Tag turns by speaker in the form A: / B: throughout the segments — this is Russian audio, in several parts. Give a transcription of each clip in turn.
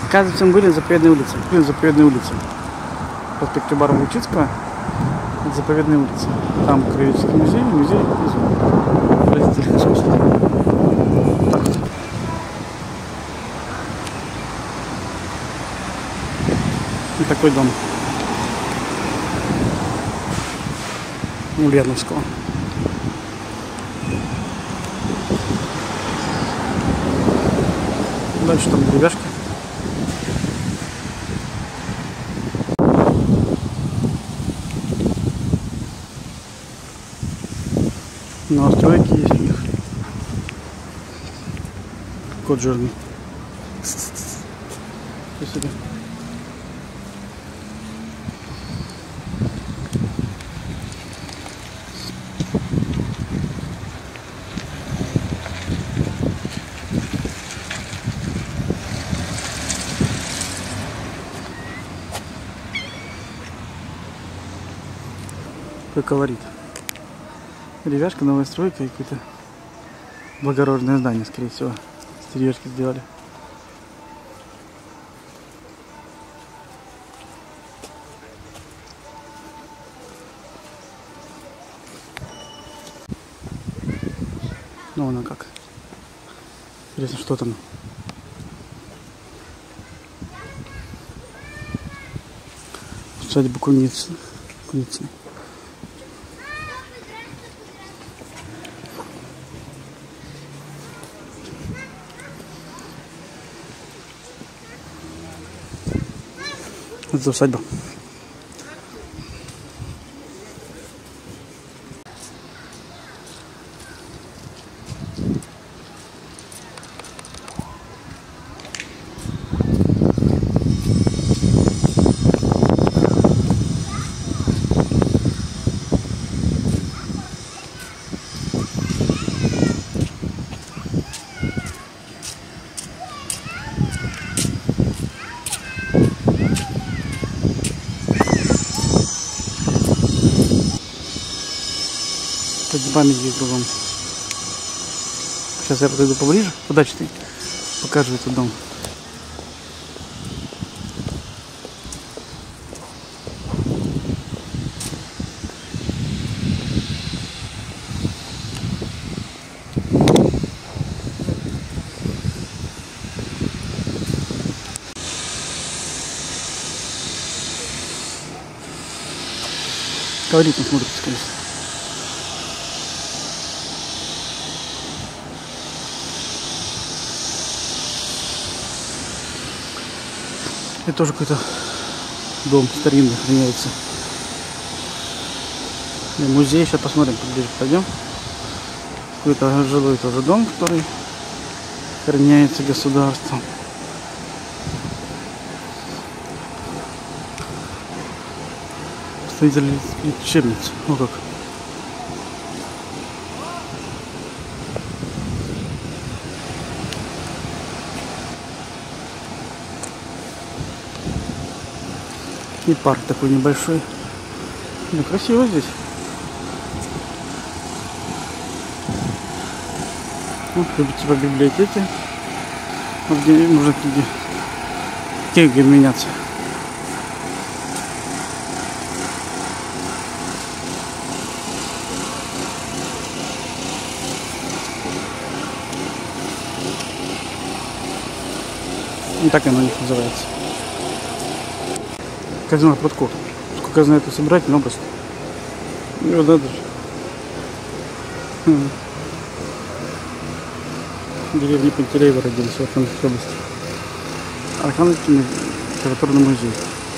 A: Оказывается, мы были на заповедной улице. Проспект Любарова-Лучицкого. Это заповедная улица. Там краеведческий музей, выразительных искусств. Так вот. И такой дом. Ульяновского. Дальше там деревяшки. Новостройки есть у них. Кот жирный. Спасибо. Какой колорит. Деревяшка, новая стройка и какое-то благородное здание, скорее всего, с деревяшки сделали. Ну, она как. Интересно, что там. Усадьба Куницыной. Это усадьба. Памятник кругом. Сейчас я подойду поближе. Удачи ты. Покажу этот дом. Колоритно смотрится, конечно. Это тоже какой-то дом старинный охраняется. И музей. Сейчас посмотрим, поближе пойдем. Какой-то жилой тоже дом, который охраняется государством. Строитель лечебницы. Ну как. И парк такой небольшой. Ну, красиво здесь. Вот типа библиотеки. Вот где можно книги меняться. И так оно у них называется. Казино Прутков. Сколько я знаю, это собирательный образ. Ну, надо же. В деревне Пантелеева родились в Архангельской области. Архангельский литературный музей.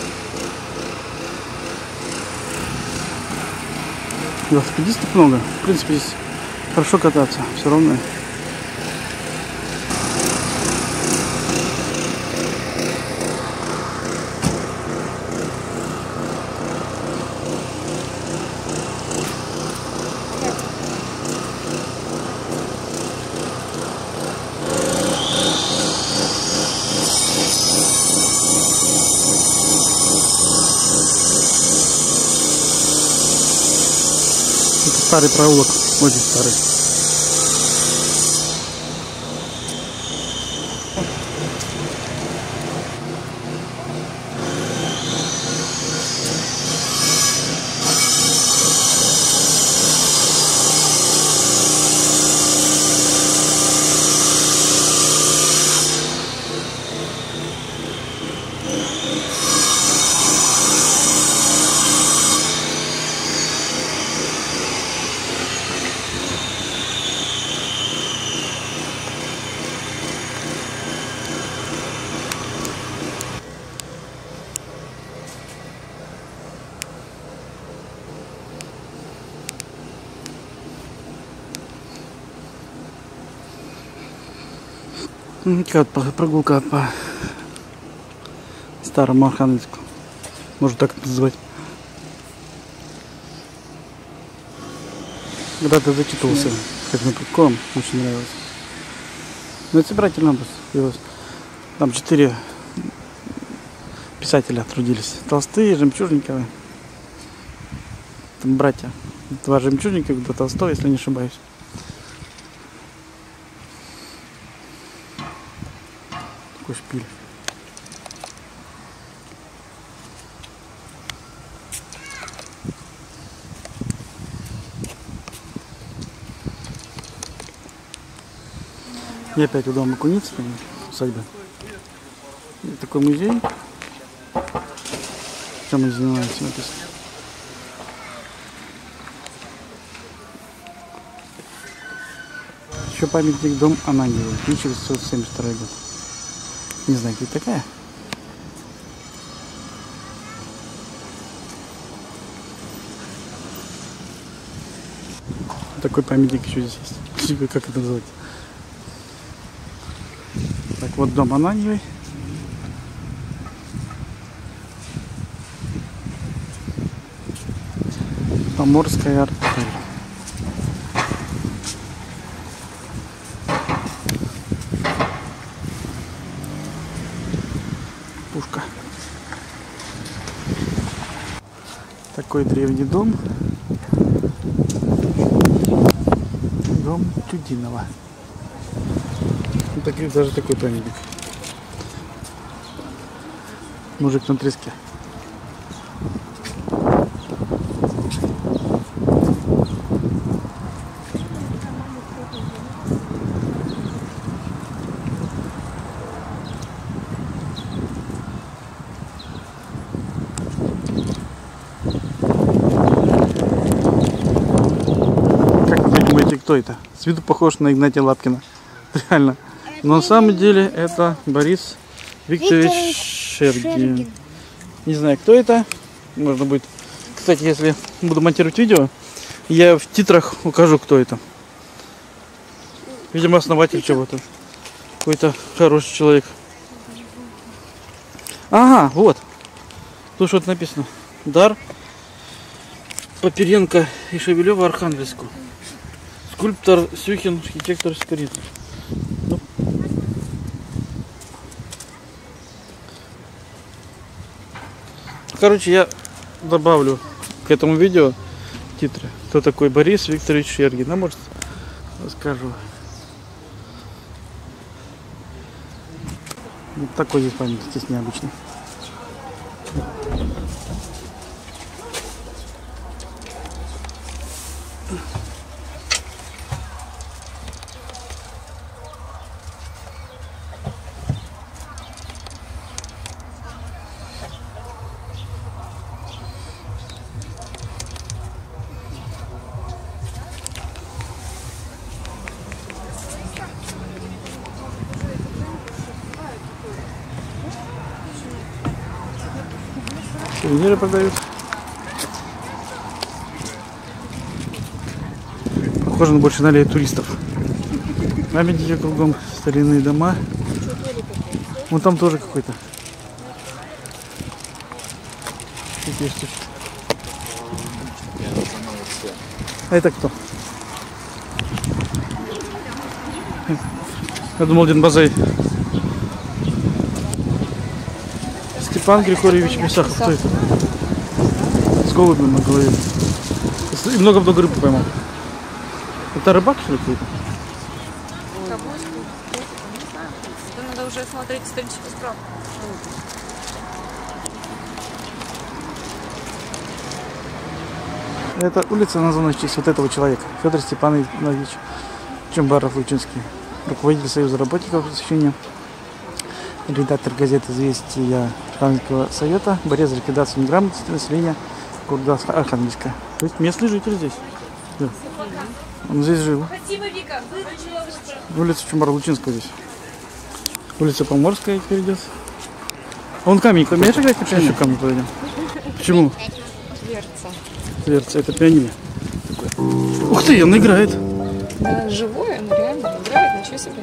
A: Велосипедистов много. В принципе, здесь хорошо кататься. Все равно. Старый проулок, очень старый. Как прогулка по Старому Архангельску. Можно так это назвать. Когда-то зачитывался как на приколом, очень нравилось. Но это собирательный образ. Там 4 писателя трудились. Толстые, Жемчужниковы. Там братья. 2 Жемчужникова, 2 Толстого, если не ошибаюсь. Такой шпиль. И опять у дома Куницына, усадьба. И такой музей. Чем мы занимаемся, написано. Еще памятник дом Ананьевой, 1972 год. Не знаю, кто такая. Такой памятник еще здесь есть. Как это называется? Так, вот дом Ананьевой. Поморская артель. Пушка. Такой древний дом. Дом Тюдинова. Даже такой памятник. Мужик на треске. Как вы думаете, кто это? С виду похож на Игнатия Лапкина. Реально. Но на самом деле это Борис Викторович Шергин. Не знаю, кто это. Можно будет... Кстати, если буду монтировать видео, я в титрах укажу, кто это. Видимо, основатель чего-то. Какой-то хороший человек. Ага, вот. Тут что-то написано. Дар Поперенко и Шевелева Архангельску. Скульптор Сюхин, архитектор Скорин. Ну. Короче, я добавлю к этому видео титры. Кто такой Борис Викторович Шергин. А может, расскажу. Вот такой здесь памятник, здесь необычный. Сувениры продают. Похоже на больше налеет туристов. Памятники кругом, старинные дома. Вон там тоже какой-то. А это кто? Я думал, Дин Базай. Степан Григорьевич Месахов. Кто это? С голубем на голове. И много-много рыбы поймал. Это рыбак, что ли, какой-то?
B: Надо уже смотреть историческую справку.
A: Это улица названа в честь вот этого человека. Федор Степанович Чембаров-Лучинский. Руководитель Союза работников просвещения. Редактор газеты «Известия», Архангельского совета, борец за ликвидацию неграмотности населения города Архангельска. То есть местный житель здесь. Да. Он здесь жил. Улица Чумара-Лучинского здесь. Улица Поморская теперь идет. Он камень умеешь играть? Почему еще камень подойдем? Почему? Тверца. Это пианино. Ух ты, он играет.
B: Да, живое, он реально играет, ничего себе.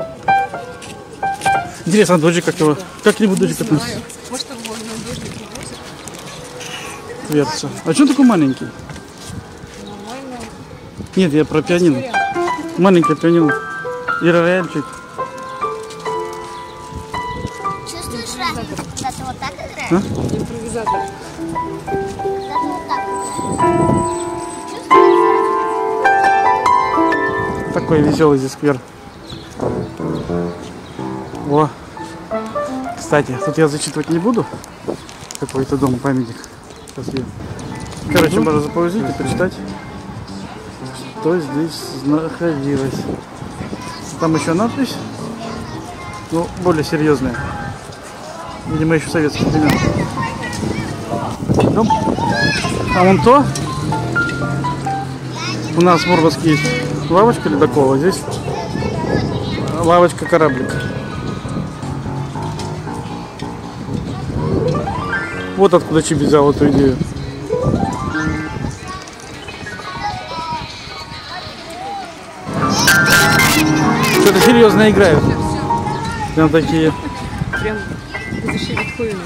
A: Интересно, дождик как его? Как-нибудь дождик относится?
B: Может, он на дождик привозит?
A: Тверца. А что он такой маленький?
B: Нормально.
A: Нет, я про пианино. Маленькое пианино. И рояльчик.
C: Чувствуешь разницу, когда ты вот так играешь?
A: А?
B: Импровизатор.
C: Когда ты вот так играешь. Чувствуешь?
A: Такой веселый здесь сквер. Во. Кстати, тут я зачитывать не буду. Какой-то дом, памятник. Сейчас я... Короче, можно запаузить и прочитать, что здесь находилось. Там еще надпись, ну, более серьезная. Видимо, еще советских времен. Дом. А вон то. У нас в Мурманске есть лавочка ледокола, здесь лавочка кораблик. Вот откуда Чиби взял эту идею. Что-то серьезно играют. Прям такие.
B: Прям разреши Бетховена.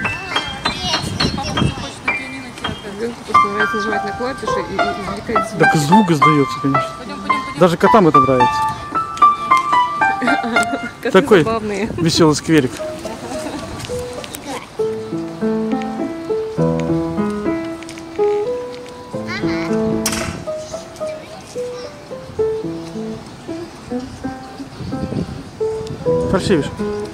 B: Ребенку просто нравится нажимать на клавиши и извлекать звук.
A: Так звук издается, конечно. Даже котам это нравится.
B: Коты
A: Такой
B: забавные.
A: веселый скверик. Фальшивишь.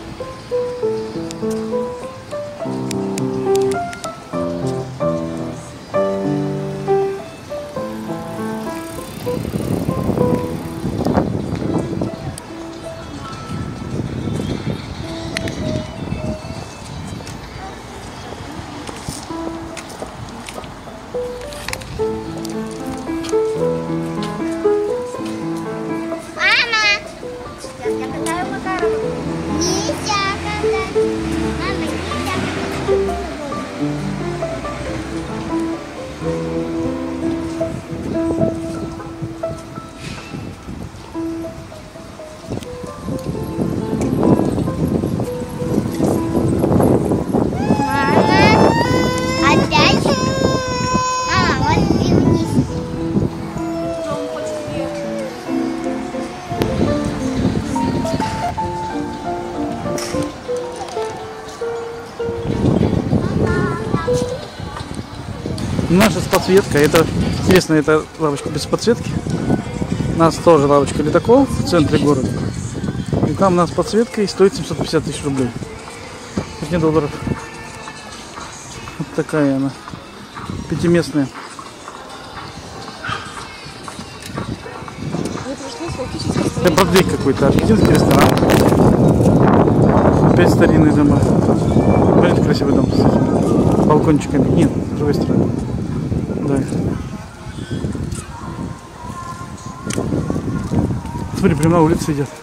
A: Наша подсветка, это интересно, это лавочка без подсветки. У нас тоже лавочка ледокол в центре города. И там у нас подсветка и стоит 750 тысяч рублей. Это не долларов. Вот такая она. Пятиместная. Это Бродвей какой-то, аргентинский ресторан. Опять старинные дома. Смотрите, красивый дом с этими балкончиками. Нет, с другой стороны. Да. Смотри, прямо на улице идет.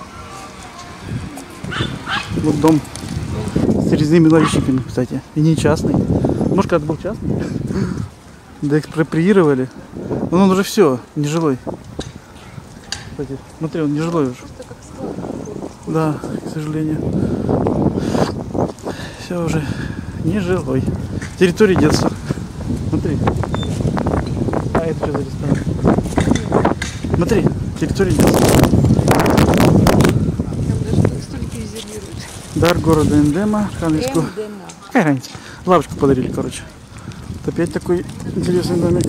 A: Вот дом с резными ларищиками, кстати. И не частный. Может, когда был частный. Да экспроприировали. Но он уже все, нежилой. Кстати, смотри, он нежилой уже. Да, к сожалению. Все уже нежилой. Территория детства. Смотри. А это что за ресторан? Смотри, территория детства.
B: Там даже столики резервируют.
A: Дар города Эндема, Архангельску. Какая разница? Лавочку подарили, короче. Вот опять такой интересный домик.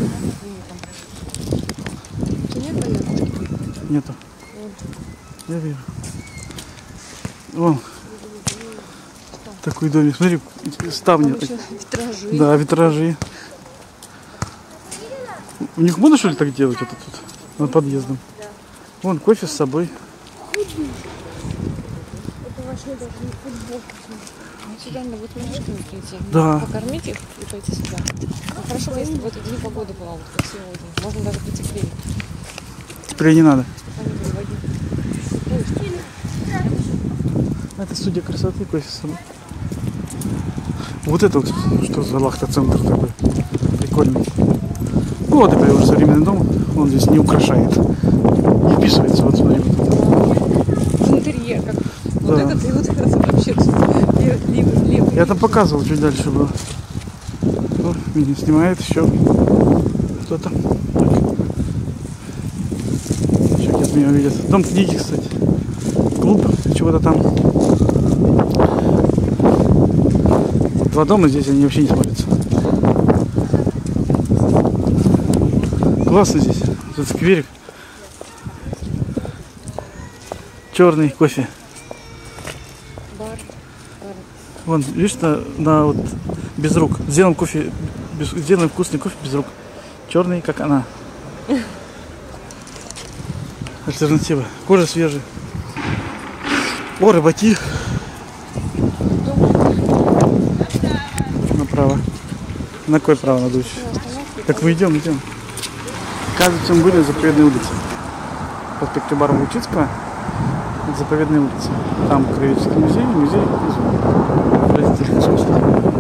B: Нет поездки?
A: Нету. Я вижу. Вон. Такой домик. Смотри, ставни.
B: Витражи.
A: Да, витражи. У них можно, что ли, так делать это тут? Над подъездом? Вон, кофе с собой.
C: Это вообще даже не футбол.
B: Сюда надо будет мальчишками прийти.
A: Да.
B: Покормить их и пойти сюда. Ну, хорошо, если в эту дни погода была, вот как сегодня. Можно даже потеплее.
A: Теперь не надо.
B: Чтобы они были в
A: Это студия красоты, кофе. Вот это вот, что за лахта-центр такой. Прикольный. Ну вот это уже современный дом. Он здесь не украшает. Не вписывается. Вот смотри. Вот это.
B: в интерьер. Как... Вот
A: Да.
B: этот и вот этот вообще левый.
A: Я там показывал, чуть дальше было. О, меня снимает еще кто-то. Сейчас меня увидят. Дом книги, кстати. Клуб чего-то там. Два дома здесь, они вообще не смотрятся. Классно здесь. Тут скверик. Черный кофе.
B: Бар.
A: Вон, видишь, на вот без рук. Сделан кофе, сделан вкусный кофе без рук. Черный, как она. Альтернатива. Кожа свежая. О, рыбаки. Направо. На какое право надо идти? Так мы идем. Кажется, мы были на заповедной улице. Проспект Барова-Лучицкого. Это заповедная улица. Там Краеведческий музей, музей.